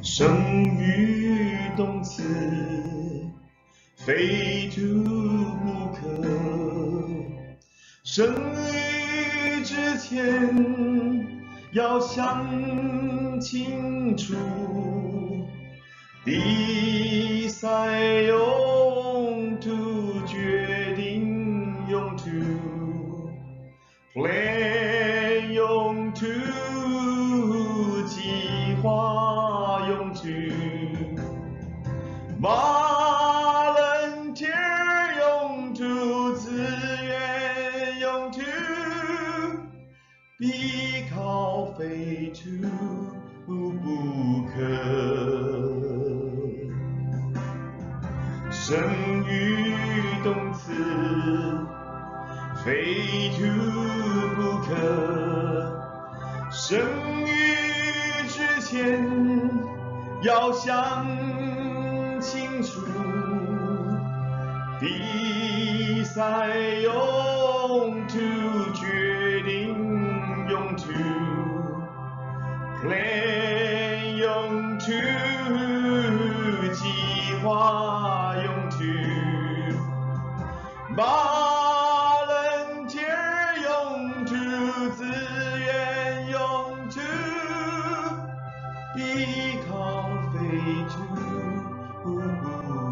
生与动词，非读不可。生育之前要想清楚，比赛用途决定用途 ，plan 用途计划用途 ，volunteer 用途自愿用途，必靠非读不可。生与动词，非读不可。生育之前要想清楚，比赛用途决定用途 ，plan 用途计划用途 ，volunteer 用途自愿用途，必靠非读不可。